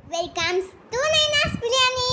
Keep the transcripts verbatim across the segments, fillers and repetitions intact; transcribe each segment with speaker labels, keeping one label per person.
Speaker 1: Welcome to Naina's Biryani.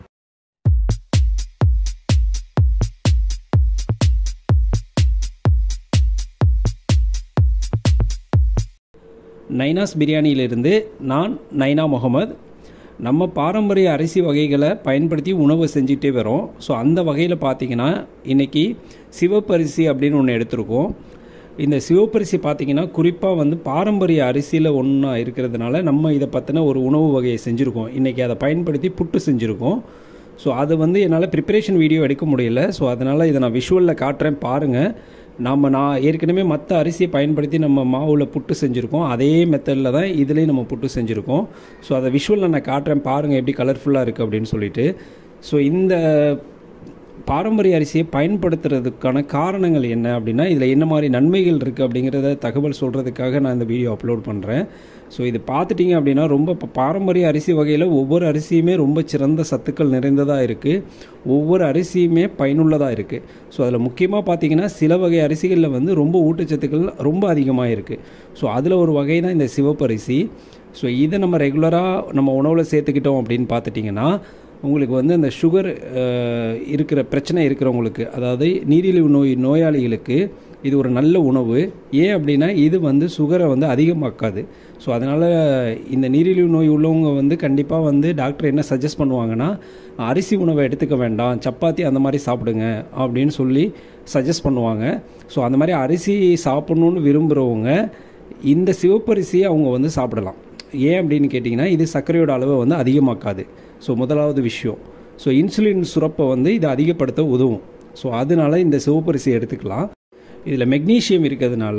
Speaker 2: Naina's பிரியாணியிலிருந்து நான் நைனா முகமது. நம்ம பாரம்பரிய அரிசி வகைகளை பயன்படுத்தி உணவு செஞ்சுட்டே வரோம். ஸோ அந்த வகையில் பார்த்திங்கன்னா இன்றைக்கி சிவப்பரிசி அப்படின்னு ஒன்று எடுத்திருக்கோம். இந்த சிவப்பரிசி பார்த்திங்கன்னா குறிப்பாக வந்து பாரம்பரிய அரிசியில் ஒன்றா இருக்கிறதுனால நம்ம இதை பற்றின ஒரு உணவு வகையை செஞ்சுருக்கோம். இன்றைக்கி அதை பயன்படுத்தி புட்டு செஞ்சுருக்கோம். ஸோ அது வந்து என்னால் ப்ரிப்பரேஷன் வீடியோ எடுக்க முடியல. ஸோ அதனால் இதை நான் விஷுவலில் காட்டுறேன் பாருங்கள். நம்ம நான் ஏற்கனவே மற்ற அரிசியை பயன்படுத்தி நம்ம மாவில் புட்டு செஞ்சுருக்கோம். அதே மெத்தடில் தான் இதுலேயும் நம்ம புட்டு செஞ்சுருக்கோம். ஸோ அதை விஷுவலில் நான் காட்டுறேன் பாருங்கள் எப்படி கலர்ஃபுல்லாக இருக்குது அப்படின்னு சொல்லிட்டு. ஸோ இந்த பாரம்பரிய அரிசியை பயன்படுத்துறதுக்கான காரணங்கள் என்ன அப்படின்னா இதில் என்ன மாதிரி நன்மைகள் இருக்குது அப்படிங்கிறத தகவல் சொல்கிறதுக்காக நான் இந்த வீடியோ அப்லோட் பண்ணுறேன். ஸோ இது பார்த்துட்டிங்க அப்படின்னா ரொம்ப பாரம்பரிய அரிசி வகையில் ஒவ்வொரு அரிசியுமே ரொம்ப சிறந்த சத்துக்கள் நிறைந்ததாக இருக்குது. ஒவ்வொரு அரிசியுமே பயனுள்ளதாக இருக்குது. ஸோ அதில் முக்கியமாக பார்த்திங்கன்னா சில வகை அரிசிகளில் வந்து ரொம்ப ஊட்டச்சத்துக்கள் ரொம்ப அதிகமாக இருக்குது. ஸோ அதில் ஒரு வகை தான் இந்த சிவப்பரிசி. ஸோ இதை நம்ம ரெகுலராக நம்ம உணவில் சேர்த்துக்கிட்டோம் அப்படின்னு பார்த்துட்டிங்கன்னா உங்களுக்கு வந்து அந்த சுகர் இருக்கிற பிரச்சனை இருக்கிறவங்களுக்கு, அதாவது நீரிழிவு நோய் நோயாளிகளுக்கு இது ஒரு நல்ல உணவு. ஏன் அப்படின்னா இது வந்து சுகரை வந்து அதிகமாக்காது. ஸோ அதனால் இந்த நீரிழிவு நோய் உள்ளவங்க வந்து கண்டிப்பாக வந்து டாக்டர் என்ன சஜஸ்ட் பண்ணுவாங்கன்னா அரிசி உணவை எடுத்துக்க வேண்டாம், சப்பாத்தி அந்த மாதிரி சாப்பிடுங்க அப்படின்னு சொல்லி சஜஸ்ட் பண்ணுவாங்க. ஸோ அந்த மாதிரி அரிசி சாப்பிட்ணுன்னு விரும்புகிறவங்க இந்த சிவப்பரிசியை அவங்க வந்து சாப்பிடலாம். ஏன் அப்படின்னு கேட்டிங்கன்னா இது சர்க்கரையோட அளவை வந்து அதிகமாக்காது. ஸோ முதலாவது விஷயம். ஸோ இன்சுலின் சுரப்பை வந்து இது அதிகப்படுத்த உதவும். ஸோ அதனால இந்த சிவப்பரிசி எடுத்துக்கலாம். இதில் மெக்னீஷியம் இருக்கிறதுனால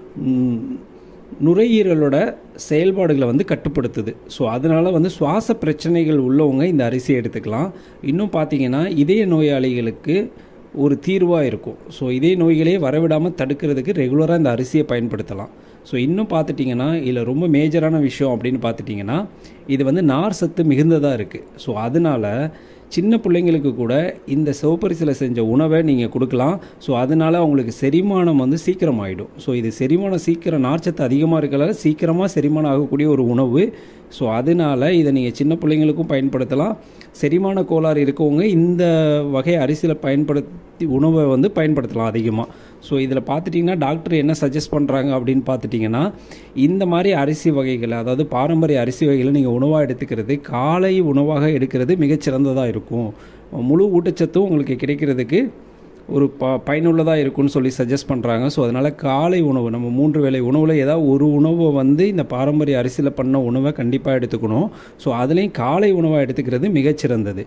Speaker 2: நுரையீரலோட செயல்பாடுகளை வந்து கட்டுப்படுத்துது. ஸோ அதனால் வந்து சுவாச பிரச்சனைகள் உள்ளவங்க இந்த அரிசியை எடுத்துக்கலாம். இன்னும் பார்த்திங்கன்னா இதய நோயாளிகளுக்கு ஒரு தீர்வாக இருக்கும். ஸோ இதே நோய்களே வரவிடாமல் தடுக்கிறதுக்கு ரெகுலராக இந்த அரிசியை பயன்படுத்தலாம். ஸோ இன்னும் பார்த்துட்டிங்கன்னா இதில் ரொம்ப மேஜரான விஷயம் அப்படின்னு பார்த்துட்டிங்கன்னா இது வந்து நார் சத்து மிகுந்ததாக இருக்குது. ஸோ அதனால் சின்ன பிள்ளைங்களுக்கு கூட இந்த சிவப்பரிசியில் செஞ்ச உணவை நீங்கள் கொடுக்கலாம். ஸோ அதனால் அவங்களுக்கு செரிமானம் வந்து சீக்கிரம் ஆகிடும். ஸோ இது செரிமானம் சீக்கிரம் நார்ச்சத்து அதிகமாக இருக்கிறதால சீக்கிரமாக செரிமானம் ஆகக்கூடிய ஒரு உணவு. ஸோ அதனால் இதை நீங்கள் சின்ன பிள்ளைங்களுக்கும் பயன்படுத்தலாம். செரிமான கோளாறு இருக்கவங்க இந்த வகை அரிசியில் பயன்படுத்தி உணவை வந்து பயன்படுத்தலாம் அதிகமாக. ஸோ இதில் பார்த்துட்டிங்கன்னா டாக்டர் என்ன சஜஸ்ட் பண்ணுறாங்க அப்படின்னு பார்த்துட்டிங்கன்னா இந்த மாதிரி அரிசி வகைகளை, அதாவது பாரம்பரிய அரிசி வகைகளை நீங்கள் உணவாக எடுத்துக்கிறது காலை உணவாக எடுக்கிறது மிகச்சிறந்ததாக இருக்கும். முழு ஊட்டச்சத்தும் உங்களுக்கு கிடைக்கிறதுக்கு ஒரு ப பயனுள்ளதாக இருக்கும்னு சொல்லி சஜஸ்ட் பண்ணுறாங்க. ஸோ அதனால் காலை உணவு நம்ம மூன்று வேளை உணவில் ஏதாவது ஒரு உணவை வந்து இந்த பாரம்பரிய அரிசியில் பண்ண உணவை கண்டிப்பாக எடுத்துக்கணும். ஸோ அதுலேயும் காலை உணவாக எடுத்துக்கிறது மிகச்சிறந்தது.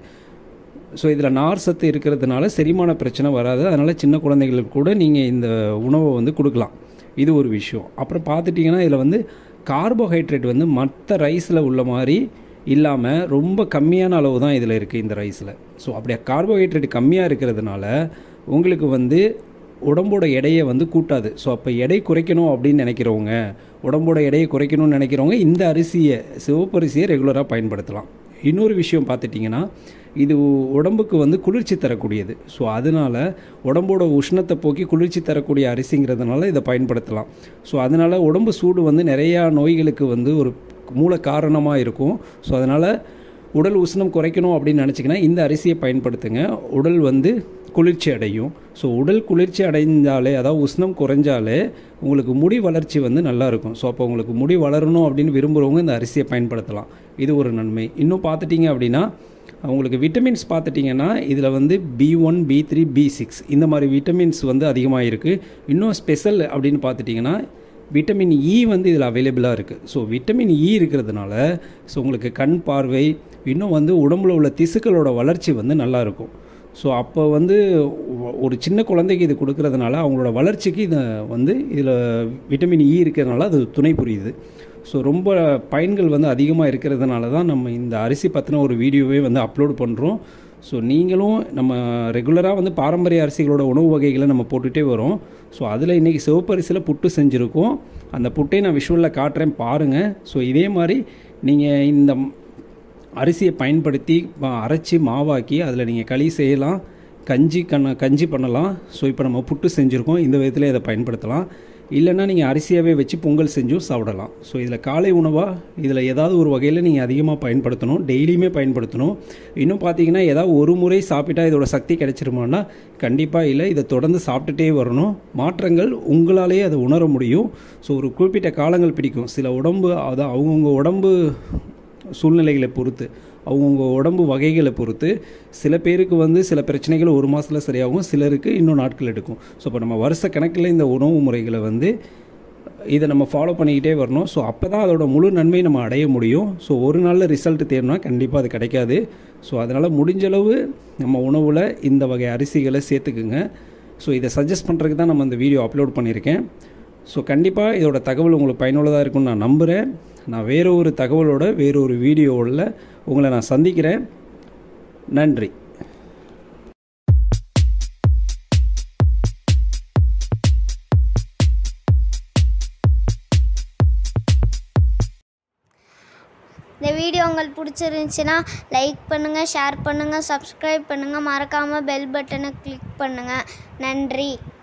Speaker 2: ஸோ இதில் நார் சத்து இருக்கிறதுனால செரிமான பிரச்சனை வராது. அதனால் சின்ன குழந்தைகளுக்கு கூட நீங்கள் இந்த உணவை வந்து கொடுக்கலாம். இது ஒரு விஷயம். அப்புறம் பார்த்துட்டிங்கன்னா இதில் வந்து கார்போஹைட்ரேட் வந்து மற்ற ரைஸில் உள்ள மாதிரி இல்லாமல் ரொம்ப கம்மியான அளவு தான் இதில் இருக்குது இந்த ரைஸில். ஸோ அப்படியே கார்போஹைட்ரேட் கம்மியாக இருக்கிறதுனால உங்களுக்கு வந்து உடம்போட எடையை வந்து கூட்டாது. ஸோ அப்போ எடை குறைக்கணும் அப்படின்னு நினைக்கிறவங்க, உடம்போட எடையை குறைக்கணும்னு நினைக்கிறவங்க இந்த அரிசியை சிவப்பரிசியை ரெகுலராக பயன்படுத்தலாம். இன்னொரு விஷயம் பார்த்துட்டிங்கன்னா இது உடம்புக்கு வந்து குளிர்ச்சி தரக்கூடியது. ஸோ அதனால் உடம்போட உஷ்ணத்தை போக்கி குளிர்ச்சி தரக்கூடிய அரிசிங்கிறதுனால இதை பயன்படுத்தலாம். ஸோ அதனால் உடம்பு சூடு வந்து நிறையா நோய்களுக்கு வந்து ஒரு மூல காரணமாக இருக்கும். ஸோ அதனால் உடல் உஷ்ணம் குறைக்கணும் அப்படின்னு நினச்சிங்கன்னா இந்த அரிசியை பயன்படுத்துங்க. உடல் வந்து குளிர்ச்சி அடையும். ஸோ உடல் குளிர்ச்சி அடைஞ்சாலே, அதாவது உஷ்ணம் குறைஞ்சாலே உங்களுக்கு முடி வளர்ச்சி வந்து நல்லாயிருக்கும். ஸோ அப்போ உங்களுக்கு முடி வளரணும் அப்படின்னு விரும்புகிறவங்க இந்த அரிசியை பயன்படுத்தலாம். இது ஒரு நன்மை. இன்னும் பார்த்துட்டிங்க அப்படின்னா அவங்களுக்கு விட்டமின்ஸ் பார்த்துட்டிங்கன்னா இதில் வந்து B one B three B six இந்த மாதிரி விட்டமின்ஸ் வந்து அதிகமாக இருக்குது. இன்னும் ஸ்பெஷல் அப்படின்னு பார்த்துட்டிங்கன்னா விட்டமின் இ வந்து இதில் அவைலபிளாக இருக்குது. ஸோ விட்டமின் இ இருக்கிறதுனால ஸோ உங்களுக்கு கண் பார்வை, இன்னும் வந்து உடம்புல உள்ள திசுக்களோட வளர்ச்சி வந்து நல்லாயிருக்கும். ஸோ அப்போ வந்து ஒரு சின்ன குழந்தைக்கு இது கொடுக்கறதுனால அவங்களோட வளர்ச்சிக்கு இதை வந்து இதில் விட்டமின் இ இருக்கிறதுனால அது துணை புரியுது. ஸோ ரொம்ப பயன்கள் வந்து அதிகமாக இருக்கிறதுனால தான் நம்ம இந்த அரிசி பற்றின ஒரு வீடியோவே வந்து அப்லோட் பண்ணுறோம். ஸோ நீங்களும் நம்ம ரெகுலராக வந்து பாரம்பரிய அரிசிகளோட உணவு வகைகளை நம்ம போட்டுகிட்டே வரோம். ஸோ அதில் இன்றைக்கி சிவப்பரிசியில் புட்டு செஞ்சுருக்கோம். அந்த புட்டை நான் விஷுவலில் காட்டுறேன் பாருங்கள். ஸோ இதே மாதிரி நீங்கள் இந்த அரிசியை பயன்படுத்தி அரைச்சி மாவாக்கி அதில் நீங்கள் களி செய்யலாம், கஞ்சி கண்ண கஞ்சி பண்ணலாம். ஸோ இப்போ நம்ம புட்டு செஞ்சுருக்கோம். இந்த விதத்தில் இதை பயன்படுத்தலாம். இல்லைன்னா நீங்கள் அரிசியாகவே வச்சு பொங்கல் செஞ்சும் சாப்பிடலாம். ஸோ இதில் காலை உணவாக இதில் ஏதாவது ஒரு வகையில் நீங்கள் அதிகமாக பயன்படுத்தணும், டெய்லியுமே பயன்படுத்தணும். இன்னும் பார்த்தீங்கன்னா ஏதாவது ஒரு முறை சாப்பிட்டா இதோட சக்தி கிடைச்சிருமான்னா கண்டிப்பாக இல்லை. இதை தொடர்ந்து சாப்பிட்டுட்டே வரணும். மாற்றங்கள் உங்களாலேயே அதை உணர முடியும். ஸோ ஒரு குறிப்பிட்ட காலங்கள் பிடிக்கும். சில உடம்பு அதான் அவங்கவுங்க உடம்பு சூழ்நிலைகளை பொறுத்து, அவங்கவுங்க உடம்பு வகைகளை பொறுத்து சில பேருக்கு வந்து சில பிரச்சனைகள் ஒரு மாதத்தில் சரியாகும், சிலருக்கு இன்னும் நாட்கள் எடுக்கும். ஸோ இப்போ நம்ம வருஷ கணக்கில் இந்த உணவு முறைகளை வந்து இதை நம்ம ஃபாலோ பண்ணிக்கிட்டே வரணும். ஸோ அப்போ தான் அதோட முழு நன்மையை நம்ம அடைய முடியும். ஸோ ஒரு நாளில் ரிசல்ட் தேடணும்னா கண்டிப்பாக அது கிடைக்காது. ஸோ அதனால் முடிஞ்சளவு நம்ம உணவில் இந்த வகை அரிசிகளை சேர்த்துக்குங்க. ஸோ இதை சஜஸ்ட் பண்ணுறதுக்கு தான் நம்ம இந்த வீடியோ அப்லோட் பண்ணியிருக்கேன். ஸோ கண்டிப்பாக இதோட தகவல் உங்களுக்கு பயனுள்ளதாக இருக்கும்னு நான் நம்புகிறேன். நான் வேறு ஒரு தகவலோட வேறு ஒரு வீடியோவில் உங்களை நான் சந்திக்கிறேன். நன்றி.
Speaker 1: இந்த வீடியோ உங்களுக்கு பிடிச்சிருந்துச்சுன்னா லைக் பண்ணுங்கள், ஷேர் பண்ணுங்கள், சப்ஸ்கிரைப் பண்ணுங்கள், மறக்காமல் பெல் பட்டனை கிளிக் பண்ணுங்கள். நன்றி.